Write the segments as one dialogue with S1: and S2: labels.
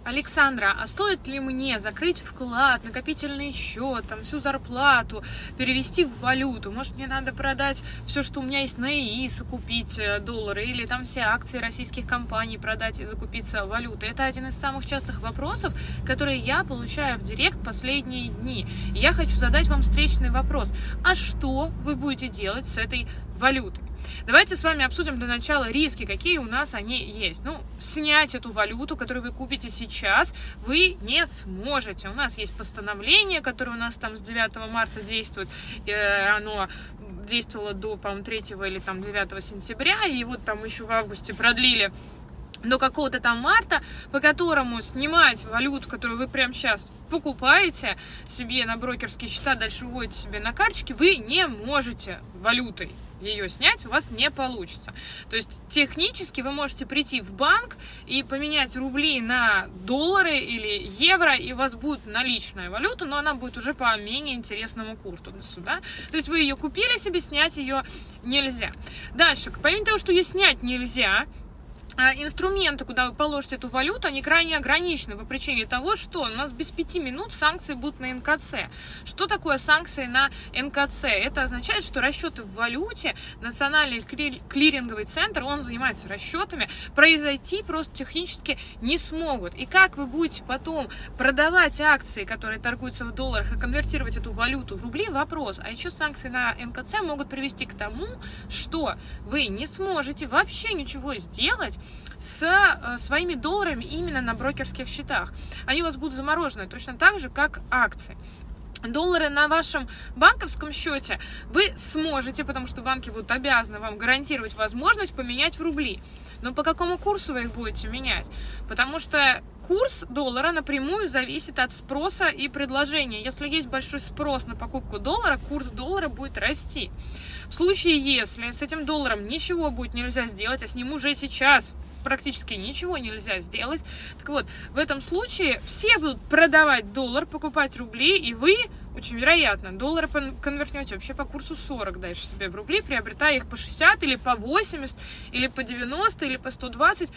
S1: Александра, а стоит ли мне закрыть вклад, накопительный счет, там, всю зарплату, перевести в валюту? Может, мне надо продать все, что у меня есть на ИИС, и купить доллары, или там все акции российских компаний продать и закупиться валютой? Это один из самых частых вопросов, которые я получаю в директ последние дни. И я хочу задать вам встречный вопрос. А что вы будете делать с этой валютой? Давайте с вами обсудим для начала риски, какие у нас они есть. Ну, снять эту валюту, которую вы купите сейчас, вы не сможете. У нас есть постановление, которое у нас там с 9 марта действует. Оно действовало до, по-моему, 3 или там 9 сентября, и вот там еще в августе продлили до какого-то там марта, по которому снимать валюту, которую вы прямо сейчас покупаете себе на брокерские счета, дальше вводите себе на карточки, вы не можете валютой ее снять, у вас не получится. То есть технически вы можете прийти в банк и поменять рубли на доллары или евро, и у вас будет наличная валюта, но она будет уже по менее интересному курсу. Да? То есть вы ее купили себе, снять ее нельзя. Дальше, помимо того, что ее снять нельзя, инструменты, куда вы положите эту валюту, они крайне ограничены по причине того, что у нас без 5 минут санкции будут на НКЦ. Что такое санкции на НКЦ? Это означает, что расчеты в валюте, Национальный клиринговый центр, он занимается расчетами, произойти просто технически не смогут. И как вы будете потом продавать акции, которые торгуются в долларах, и конвертировать эту валюту в рубли? Вопрос. А еще санкции на НКЦ могут привести к тому, что вы не сможете вообще ничего сделать с своими долларами именно на брокерских счетах. Они у вас будут заморожены точно так же, как акции. Доллары на вашем банковском счете вы сможете, потому что банки будут обязаны вам гарантировать возможность поменять в рубли. Но по какому курсу вы их будете менять? Потому что курс доллара напрямую зависит от спроса и предложения. Если есть большой спрос на покупку доллара, курс доллара будет расти. В случае, если с этим долларом ничего будет нельзя сделать, а с ним уже сейчас практически ничего нельзя сделать, так вот, в этом случае все будут продавать доллар, покупать рубли, и вы, очень вероятно, доллары конвертнете вообще по курсу 40 дальше себе в рубли, приобретая их по 60 или по 80, или по 90, или по 120.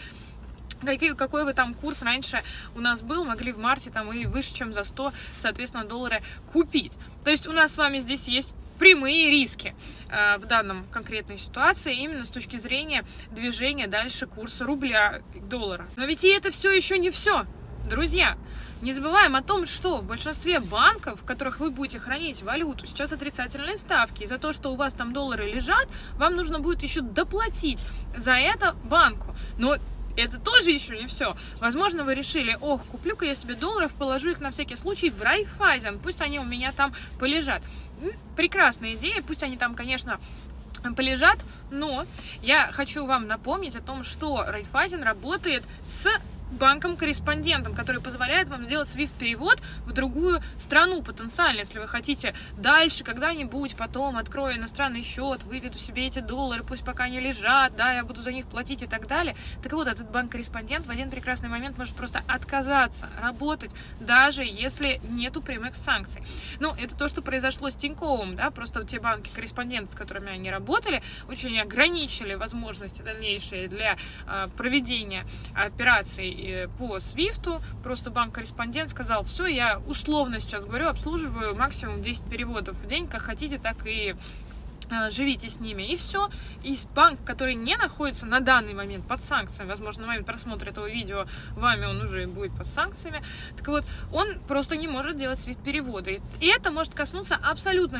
S1: Какой бы там курс раньше у нас был, могли в марте там и выше, чем за 100, соответственно, доллары купить. То есть у нас с вами здесь есть прямые риски в данном конкретной ситуации именно с точки зрения движения дальше курса рубля к доллару. Но ведь и это все еще не все, друзья. Не забываем о том, что в большинстве банков, в которых вы будете хранить валюту, сейчас отрицательные ставки. И за то, что у вас там доллары лежат, вам нужно будет еще доплатить за это банку. Но это тоже еще не все. Возможно, вы решили, куплю-ка я себе долларов, положу их на всякий случай в Райффайзен, пусть они у меня там полежат. Прекрасная идея, пусть они там, конечно, полежат, но я хочу вам напомнить о том, что Райффайзен работает с банком-корреспондентом, который позволяет вам сделать SWIFT-перевод в другую страну потенциально, если вы хотите дальше когда-нибудь потом открою иностранный счет, выведу себе эти доллары, пусть пока они лежат, да, я буду за них платить и так далее. Так вот, этот банк-корреспондент в один прекрасный момент может просто отказаться работать, даже если нету прямых санкций. Ну, это то, что произошло с Тиньковым, да, просто те банки-корреспонденты, с которыми они работали, очень ограничили возможности дальнейшие для проведения операций по Свифту. Просто банк-корреспондент сказал, все, я условно сейчас говорю, обслуживаю максимум 10 переводов в день, как хотите, так и живите с ними, и все. И банк, который не находится на данный момент под санкциями, возможно, на момент просмотра этого видео вами он уже будет под санкциями, так вот, он просто не может делать SWIFT-переводы. И это может коснуться абсолютно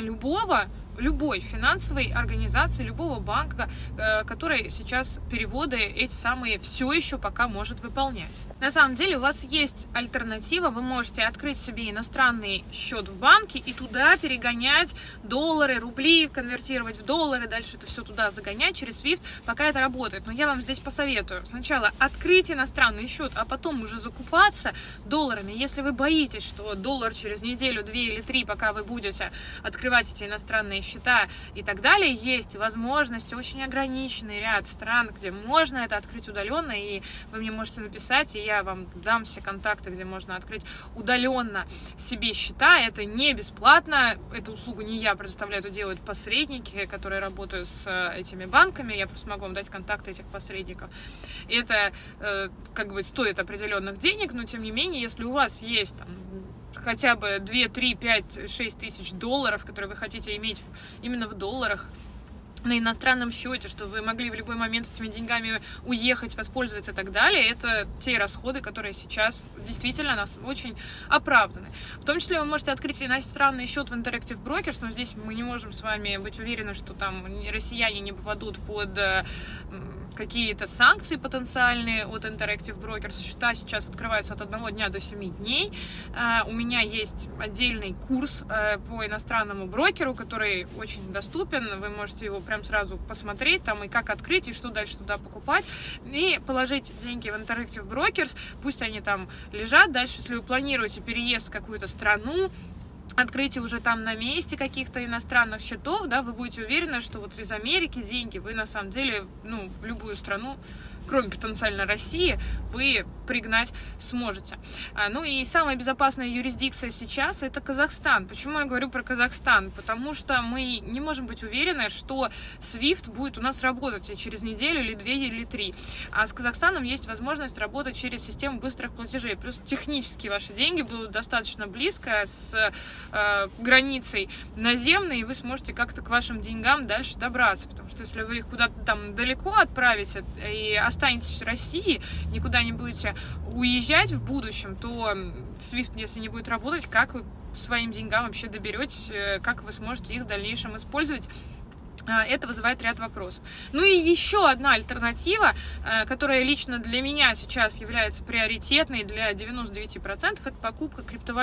S1: любой финансовой организации, любого банка, который сейчас переводы эти самые все еще пока может выполнять. На самом деле у вас есть альтернатива, вы можете открыть себе иностранный счет в банке и туда перегонять доллары, рубли, конвертировать в доллары, дальше это все туда загонять через SWIFT, пока это работает. Но я вам здесь посоветую сначала открыть иностранный счет, а потом уже закупаться долларами. Если вы боитесь, что доллар через неделю, 2 или 3, пока вы будете открывать эти иностранные счета и так далее. Есть возможность, очень ограниченный ряд стран, где можно это открыть удаленно, и вы мне можете написать, и я вам дам все контакты, где можно открыть удаленно себе счета. Это не бесплатно, эту услугу не я предоставляю, это делают посредники, которые работают с этими банками. Я просто могу вам дать контакты этих посредников. Это как бы стоит определенных денег, но тем не менее, если у вас есть там хотя бы 2, 3, 5, 6 тысяч долларов, которые вы хотите иметь именно в долларах, на иностранном счете, что вы могли в любой момент этими деньгами уехать, воспользоваться и так далее, это те расходы, которые сейчас действительно нас очень оправданы. В том числе вы можете открыть иностранный счет в Interactive Brokers, но здесь мы не можем с вами быть уверены, что там россияне не попадут под какие-то санкции потенциальные от Interactive Brokers. Счета сейчас открываются от 1 дня до 7 дней. У меня есть отдельный курс по иностранному брокеру, который очень доступен. Вы можете его прям сразу посмотреть, там и как открыть, и что дальше туда покупать, и положить деньги в Interactive Brokers, пусть они там лежат. Дальше, если вы планируете переезд в какую-то страну, открытие уже там на месте каких-то иностранных счетов, да, вы будете уверены, что вот из Америки деньги вы на самом деле, в любую страну, кроме потенциально России, вы пригнать сможете. Ну и самая безопасная юрисдикция сейчас — это Казахстан. Почему я говорю про Казахстан? Потому что мы не можем быть уверены, что SWIFT будет у нас работать через неделю или 2 или 3. А с Казахстаном есть возможность работать через систему быстрых платежей. Плюс технически ваши деньги будут достаточно близко с границей наземной, и вы сможете как-то к вашим деньгам дальше добраться. Потому что если вы их куда-то там далеко отправите и останетесь в России, никуда не будете уезжать в будущем, то SWIFT, если не будет работать, как вы к своим деньгам вообще доберетесь, как вы сможете их в дальнейшем использовать? Это вызывает ряд вопросов. Ну и еще одна альтернатива, которая лично для меня сейчас является приоритетной для 99%, это покупка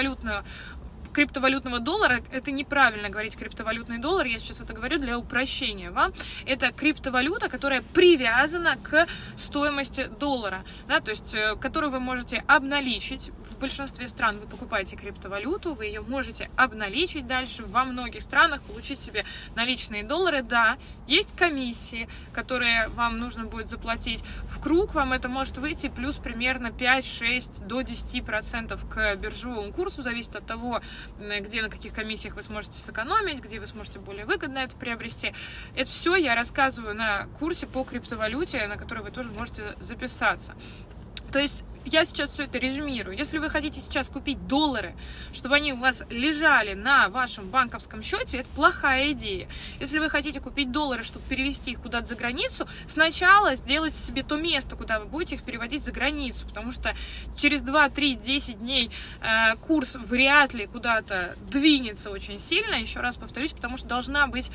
S1: криптовалютного доллара. Это неправильно говорить криптовалютный доллар, я сейчас это говорю для упрощения вам. Это криптовалюта, которая привязана к стоимости доллара, да, то есть которую вы можете обналичить. В большинстве стран вы покупаете криптовалюту, вы ее можете обналичить дальше. Во многих странах получить себе наличные доллары. Да, есть комиссии, которые вам нужно будет заплатить. В круг вам это может выйти плюс примерно 5-6 до 10% к биржевому курсу, зависит от того, где, на каких комиссиях вы сможете сэкономить, где вы сможете более выгодно это приобрести. Это все я рассказываю на курсе по криптовалюте, на который вы тоже можете записаться. То есть я сейчас все это резюмирую. Если вы хотите сейчас купить доллары, чтобы они у вас лежали на вашем банковском счете, это плохая идея. Если вы хотите купить доллары, чтобы перевести их куда-то за границу, сначала сделайте себе то место, куда вы будете их переводить за границу, потому что через 2, 3, 10 дней курс вряд ли куда-то двинется очень сильно. Еще раз повторюсь, потому что должны быть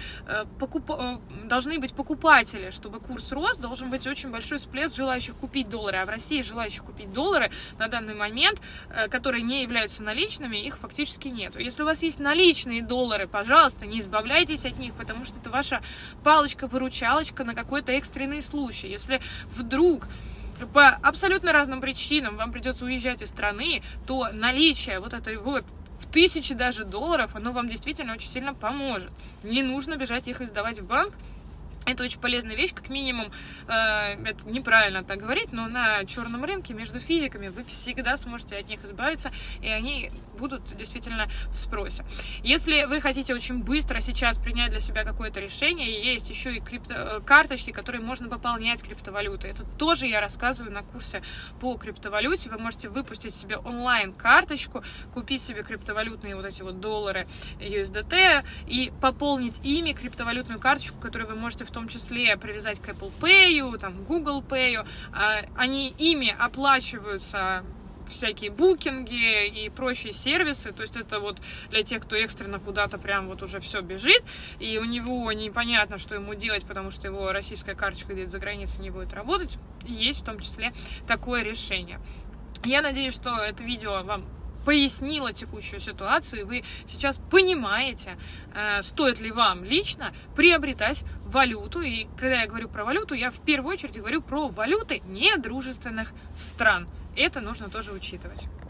S1: покупатели, чтобы курс рос, должен быть очень большой всплеск желающих купить доллары, а в России желающих купить доллары на данный момент, которые не являются наличными, их фактически нету. Если у вас есть наличные доллары, пожалуйста, не избавляйтесь от них, потому что это ваша палочка-выручалочка на какой-то экстренный случай. Если вдруг по абсолютно разным причинам вам придется уезжать из страны, то наличие вот этой вот в 1000 даже долларов, оно вам действительно очень сильно поможет. Не нужно бежать их издавать в банк. Это очень полезная вещь, как минимум, это неправильно так говорить, но на черном рынке между физиками вы всегда сможете от них избавиться, и они будут действительно в спросе. Если вы хотите очень быстро сейчас принять для себя какое-то решение, есть еще и карточки, которые можно пополнять криптовалютой. Это тоже я рассказываю на курсе по криптовалюте. Вы можете выпустить себе онлайн-карточку, купить себе криптовалютные вот эти вот доллары USDT и пополнить ими криптовалютную карточку, которую вы можете в том числе привязать к Apple Pay, там, Google Pay. Ими оплачиваются всякие букинги и прочие сервисы, то есть это вот для тех, кто экстренно куда-то прям вот уже все бежит, и у него непонятно, что ему делать, потому что его российская карточка где-то за границей не будет работать, есть в том числе такое решение. Я надеюсь, что это видео вам пояснила текущую ситуацию, и вы сейчас понимаете, стоит ли вам лично приобретать валюту. И когда я говорю про валюту, я в первую очередь говорю про валюты недружественных стран. Это нужно тоже учитывать.